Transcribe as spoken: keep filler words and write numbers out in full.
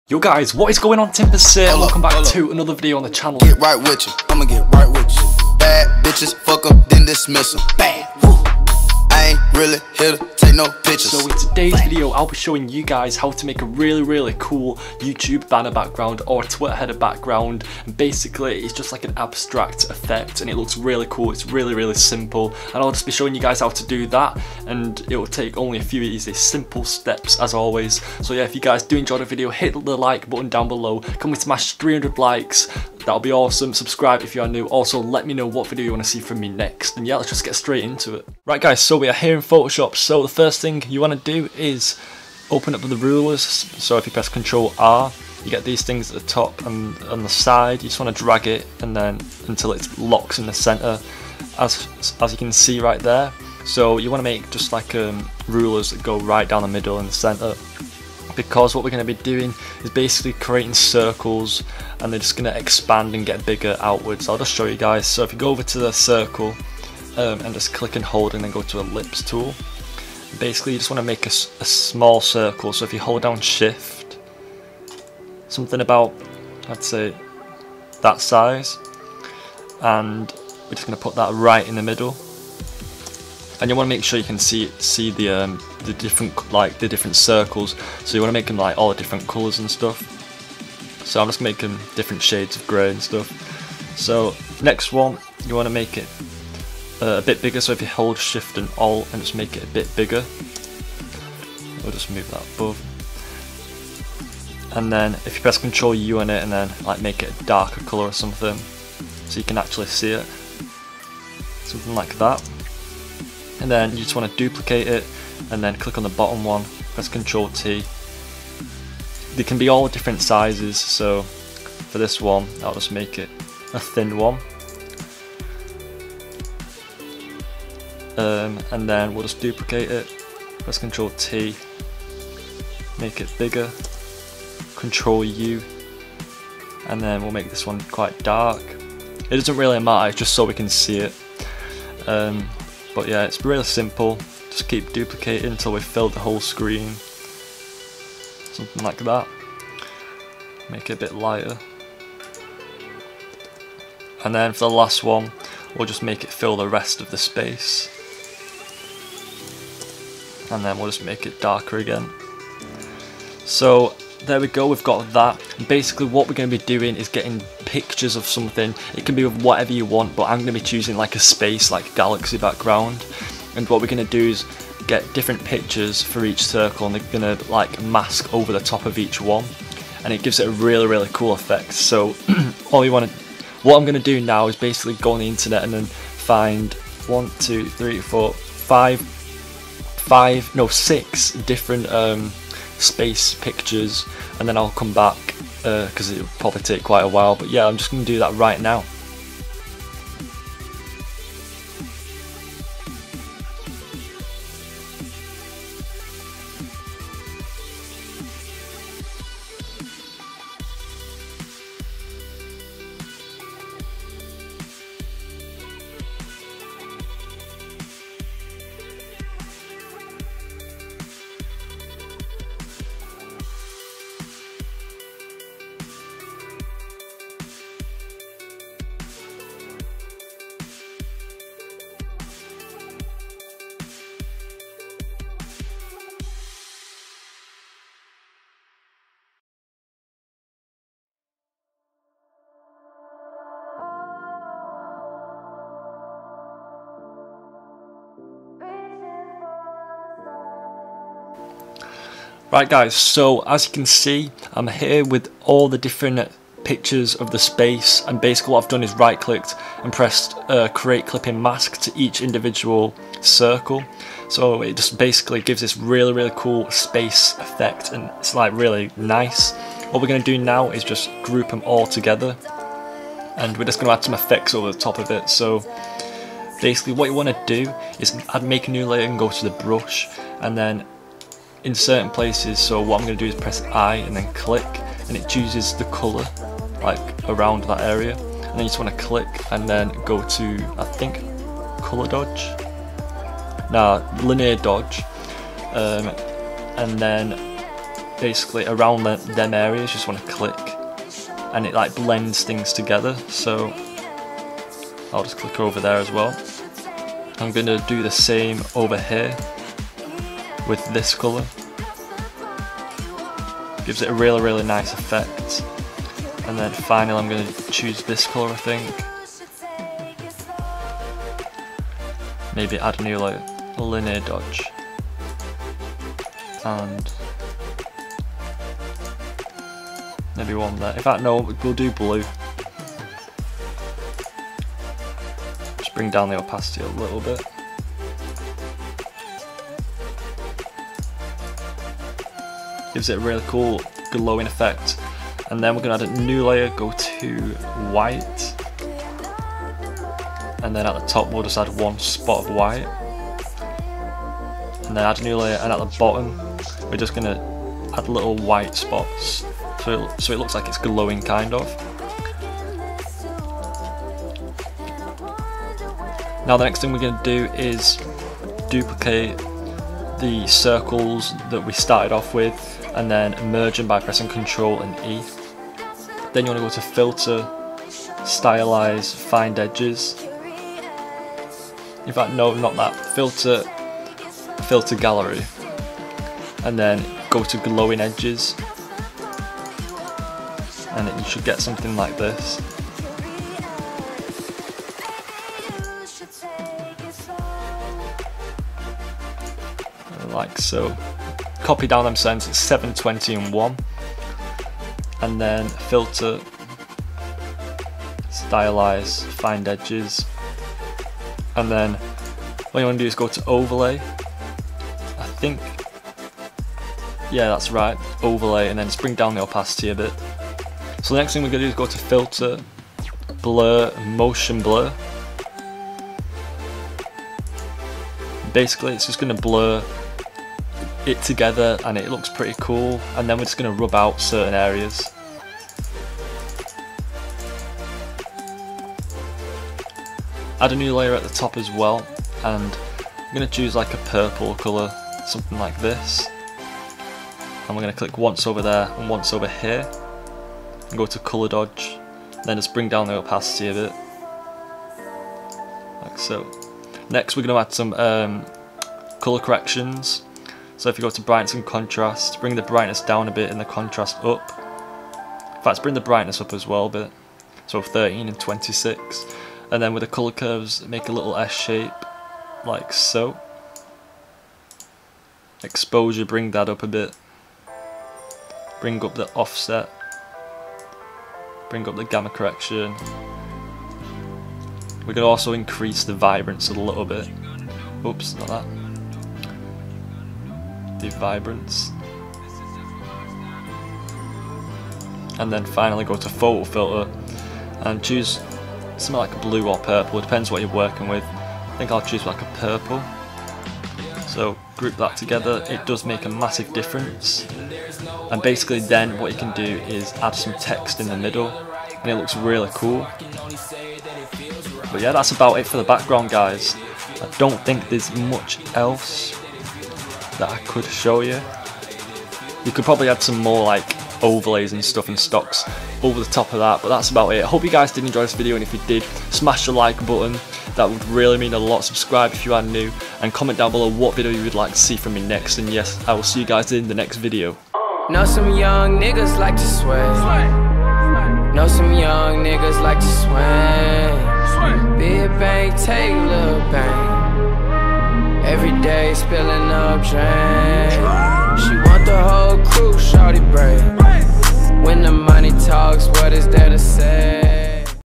Yo guys, what is going on? Timpers here, and welcome back to another video on the channel. Get right with you, I'ma get right with you. Bad bitches, fuck them, then dismiss them. Bad, woo. I ain't really here to take no pictures. So in today's video, I'll be showing you guys how to make a really, really cool YouTube banner background or Twitter header background. And basically, it's just like an abstract effect, and it looks really cool. It's really, really simple, and I'll just be showing you guys how to do that. And it will take only a few easy, simple steps as always. So yeah, if you guys do enjoy the video, hit the like button down below. Can we smash three hundred likes? That'll be awesome. Subscribe if you are new. Also, let me know what video you want to see from me next. And yeah, let's just get straight into it. Right guys, so we are here in Photoshop. So the first thing you want to do is open up the rulers. So if you press Control R, you get these things at the top and on the side. You just want to drag it and then until it locks in the center, as as you can see right there. So you want to make just like um, rulers that go right down the middle in the center, because what we're going to be doing is basically creating circles, and they're just going to expand and get bigger outwards. I'll just show you guys. So if you go over to the circle um, and just click and hold and then go to ellipse tool, basically you just want to make a, a small circle. So if you hold down shift, something about, I'd say, that size, and we're just going to put that right in the middle. And you want to make sure you can see see the um, the different like the different circles. So you want to make them like all the different colours and stuff. So I'm just gonna make them different shades of grey and stuff. So next one, you want to make it uh, a bit bigger. So if you hold Shift and Alt and just make it a bit bigger, we'll just move that above. And then if you press Control U on it and then like make it a darker colour or something, so you can actually see it, something like that. And then you just want to duplicate it and then click on the bottom one, press Control T. They can be all different sizes, so for this one I'll just make it a thin one. Um, and then we'll just duplicate it, press Control T, make it bigger, Control U, and then we'll make this one quite dark. It doesn't really matter, it's just so we can see it. Um, But yeah, it's really simple. Just keep duplicating until we've filled the whole screen. Something like that. Make it a bit lighter. And then for the last one, we'll just make it fill the rest of the space. And then we'll just make it darker again. So there we go, we've got that. And basically what we're going to be doing is getting pictures of something. It can be with whatever you want, but I'm going to be choosing like a space, like galaxy background. And what we're going to do is get different pictures for each circle, and they're going to like mask over the top of each one, and it gives it a really really cool effect. So all you want to, what I'm going to do now is basically go on the internet and then find one, two, three, four, five, five, no six different um, space pictures, and then I'll come back because uh, it'll probably take quite a while. But yeah, I'm just going to do that right now. Right guys, so as you can see, I'm here with all the different pictures of the space, and basically what I've done is right clicked and pressed uh, create clipping mask to each individual circle. So it just basically gives this really really cool space effect, and it's like really nice. What we're going to do now is just group them all together, and we're just going to add some effects over the top of it. So basically what you want to do is add, make a new layer and go to the brush, and then in certain places, so what I'm going to do is press I and then click, and it chooses the colour like around that area, and then you just want to click and then go to, I think, colour dodge, nah, linear dodge, um, and then basically around the, them areas, just want to click, and it like blends things together. So I'll just click over there as well. I'm going to do the same over here with this colour. Gives it a really really nice effect. And then finally I'm going to choose this colour, I think. Maybe add a new like linear dodge. And maybe one there. In fact, no, we'll do blue. Just bring down the opacity a little bit. Gives it a really cool glowing effect. And then we're going to add a new layer, go to white. And then at the top we'll just add one spot of white. And then add a new layer, and at the bottom we're just going to add little white spots. So it, so it looks like it's glowing kind of. Now the next thing we're going to do is duplicate the circles that we started off with and then merge them by pressing Control and E. Then you want to go to Filter, Stylize, Find Edges. In fact, no, not that. Filter, Filter Gallery. And then go to Glowing Edges. And you should get something like this. Like so. Copy down them settings, it's seven twenty and one. And then filter, stylize, find edges. And then what you want to do is go to overlay. I think, yeah, that's right, overlay, and then just bring down the opacity a bit. So the next thing we're going to do is go to filter, blur, motion blur. Basically it's just going to blur it together and it looks pretty cool, and then we're just going to rub out certain areas. Add a new layer at the top as well, and I'm going to choose like a purple colour, something like this. And we're going to click once over there and once over here, and go to colour dodge, then just bring down the opacity a bit, like so. Next we're going to add some um, colour corrections. So if you go to brightness and contrast, bring the brightness down a bit and the contrast up. In fact, bring the brightness up as well a bit. So thirteen and twenty-six. And then with the colour curves, make a little S shape, like so. Exposure, bring that up a bit. Bring up the offset. Bring up the gamma correction. We could also increase the vibrance a little bit. Oops, not that. The vibrance. And then finally go to photo filter and choose something like blue or purple, it depends what you're working with. I think I'll choose like a purple. So group that together, it does make a massive difference. And basically then what you can do is add some text in the middle and it looks really cool. But yeah, that's about it for the background, guys. I don't think there's much else that I could show you. You could probably add some more like overlays and stuff and stocks over the top of that, but that's about it. I hope you guys did enjoy this video, and if you did, smash the like button, that would really mean a lot. Subscribe if you are new, and comment down below what video you would like to see from me next, and yes, I will see you guys in the next video. Know some young niggas like to sway. Know some young niggas like to swing. Big bang, take little bang. Every day spilling up drain. She want the whole crew, shawty.